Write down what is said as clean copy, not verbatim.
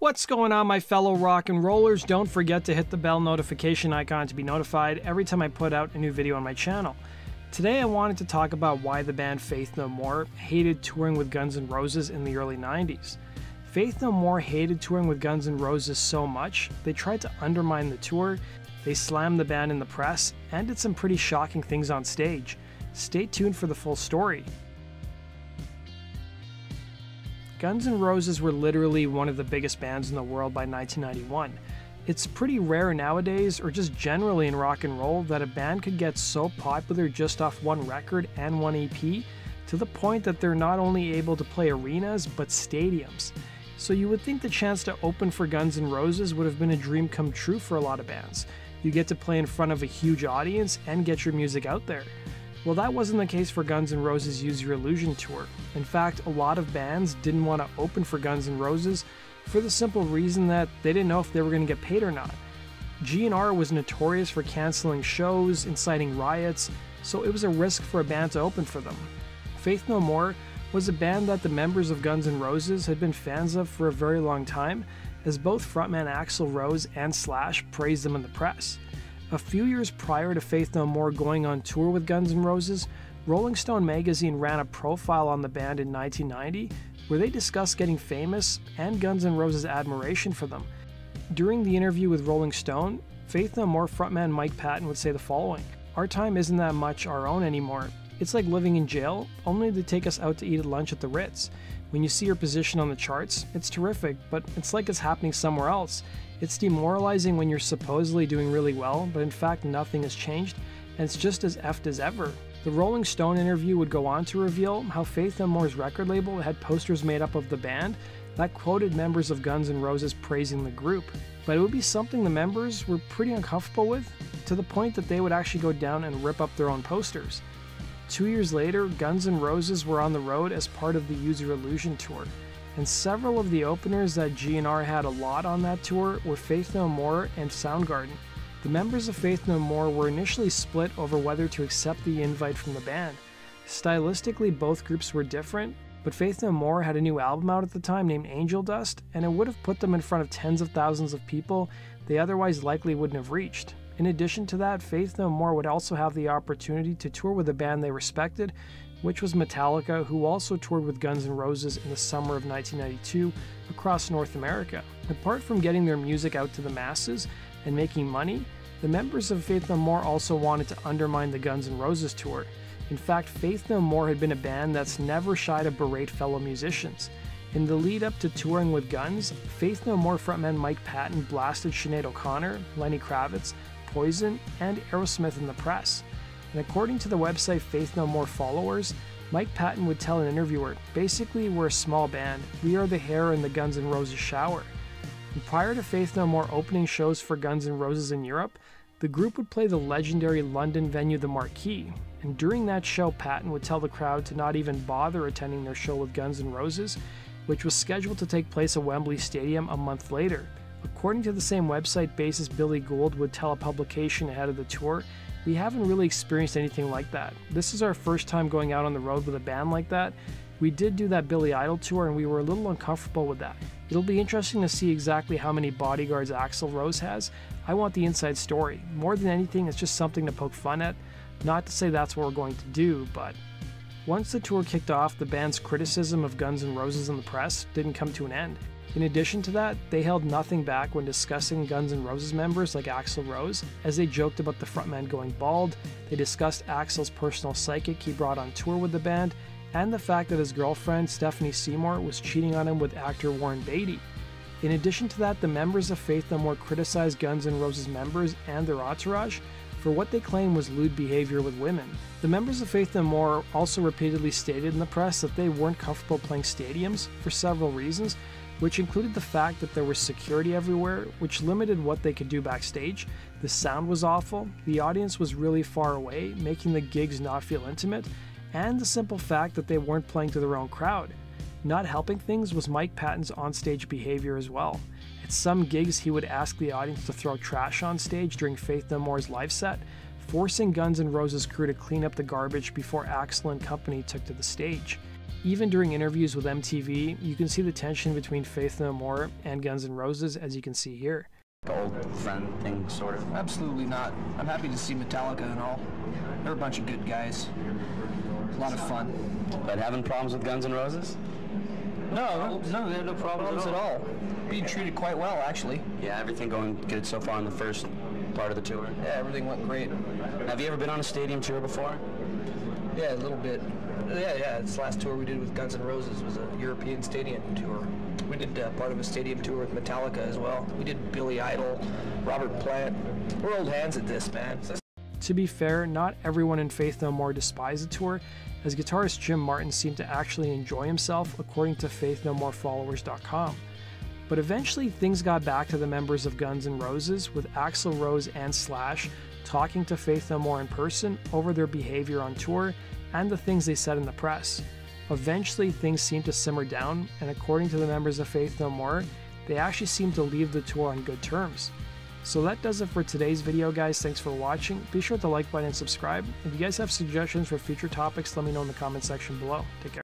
What's going on, my fellow rock and rollers? Don't forget to hit the bell notification icon to be notified every time I put out a new video on my channel. Today I wanted to talk about why the band Faith No More hated touring with Guns N' Roses in the early 90s. Faith No More hated touring with Guns N' Roses so much, they tried to undermine the tour, they slammed the band in the press, and did some pretty shocking things on stage. Stay tuned for the full story. Guns N' Roses were literally one of the biggest bands in the world by 1991. It's pretty rare nowadays, or just generally in rock and roll, that a band could get so popular just off one record and one EP, to the point that they're not only able to play arenas, but stadiums. So you would think the chance to open for Guns N' Roses would have been a dream come true for a lot of bands. You get to play in front of a huge audience and get your music out there. Well, that wasn't the case for Guns N' Roses' Use Your Illusion tour. In fact, a lot of bands didn't want to open for Guns N' Roses for the simple reason that they didn't know if they were going to get paid or not. GN'R was notorious for canceling shows, inciting riots, so it was a risk for a band to open for them. Faith No More was a band that the members of Guns N' Roses had been fans of for a very long time, as both frontman Axl Rose and Slash praised them in the press. A few years prior to Faith No More going on tour with Guns N' Roses, Rolling Stone magazine ran a profile on the band in 1990 where they discussed getting famous and Guns N' Roses' admiration for them. During the interview with Rolling Stone, Faith No More frontman Mike Patton would say the following: "Our time isn't that much our own anymore. It's like living in jail, only they take us out to eat at lunch at the Ritz. When you see your position on the charts, it's terrific, but it's like it's happening somewhere else. It's demoralizing when you're supposedly doing really well, but in fact nothing has changed, and it's just as effed as ever." The Rolling Stone interview would go on to reveal how Faith No More's record label had posters made up of the band that quoted members of Guns N' Roses praising the group. But it would be something the members were pretty uncomfortable with, to the point that they would actually go down and rip up their own posters. 2 years later, Guns N' Roses were on the road as part of the Use Your Illusion tour, and several of the openers that GN'R had a lot on that tour were Faith No More and Soundgarden. The members of Faith No More were initially split over whether to accept the invite from the band. Stylistically, both groups were different, but Faith No More had a new album out at the time named Angel Dust, and it would have put them in front of tens of thousands of people they otherwise likely wouldn't have reached. In addition to that, Faith No More would also have the opportunity to tour with a band they respected, which was Metallica, who also toured with Guns N' Roses in the summer of 1992 across North America. Apart from getting their music out to the masses and making money, the members of Faith No More also wanted to undermine the Guns N' Roses tour. In fact, Faith No More had been a band that's never shy to berate fellow musicians. In the lead up to touring with Guns, Faith No More frontman Mike Patton blasted Sinead O'Connor, Lenny Kravitz, Poison, and Aerosmith in the press. And according to the website Faith No More Followers, Mike Patton would tell an interviewer, "Basically, we're a small band. We are the hair in the Guns N' Roses shower." And prior to Faith No More opening shows for Guns N' Roses in Europe, the group would play the legendary London venue The Marquee. And during that show, Patton would tell the crowd to not even bother attending their show with Guns N' Roses, which was scheduled to take place at Wembley Stadium a month later. According to the same website, bassist Billy Gould would tell a publication ahead of the tour, "We haven't really experienced anything like that. This is our first time going out on the road with a band like that. We did do that Billy Idol tour and we were a little uncomfortable with that. It'll be interesting to see exactly how many bodyguards Axl Rose has. I want the inside story. More than anything, it's just something to poke fun at. Not to say that's what we're going to do, but..." Once the tour kicked off, the band's criticism of Guns N' Roses in the press didn't come to an end. In addition to that, they held nothing back when discussing Guns N' Roses members like Axl Rose, as they joked about the frontman going bald. They discussed Axl's personal psychic he brought on tour with the band, and the fact that his girlfriend, Stephanie Seymour, was cheating on him with actor Warren Beatty. In addition to that, the members of Faith No More criticized Guns N' Roses members and their entourage for what they claimed was lewd behavior with women. The members of Faith No More also repeatedly stated in the press that they weren't comfortable playing stadiums for several reasons, which included the fact that there was security everywhere, which limited what they could do backstage. The sound was awful, the audience was really far away, making the gigs not feel intimate, and the simple fact that they weren't playing to their own crowd. Not helping things was Mike Patton's onstage behavior as well. At some gigs, he would ask the audience to throw trash on stage during Faith No More's live set, forcing Guns N' Roses crew to clean up the garbage before Axl and company took to the stage. Even during interviews with MTV, you can see the tension between Faith No More and Guns N' Roses, as you can see here. Old friend thing, sort of? Absolutely not. I'm happy to see Metallica and all. They're a bunch of good guys. A lot of fun. But having problems with Guns N' Roses? No, they have no problems at all. Being treated quite well, actually. Yeah, everything going good so far in the first part of the tour? Yeah, everything went great. Have you ever been on a stadium tour before? Yeah, a little bit. Yeah, this last tour we did with Guns N' Roses was a European stadium tour. We did part of a stadium tour with Metallica as well. We did Billy Idol, Robert Plant. We're old hands at this, man. To be fair, not everyone in Faith No More despised the tour, as guitarist Jim Martin seemed to actually enjoy himself, according to faithnomorefollowers.com. But eventually things got back to the members of Guns N' Roses, with Axl Rose and Slash talking to Faith No More in person over their behavior on tour and the things they said in the press. Eventually things seemed to simmer down, and according to the members of Faith No More, they actually seemed to leave the tour on good terms. So that does it for today's video, guys. Thanks for watching. Be sure to like button and subscribe. If you guys have suggestions for future topics, let me know in the comment section below. Take care.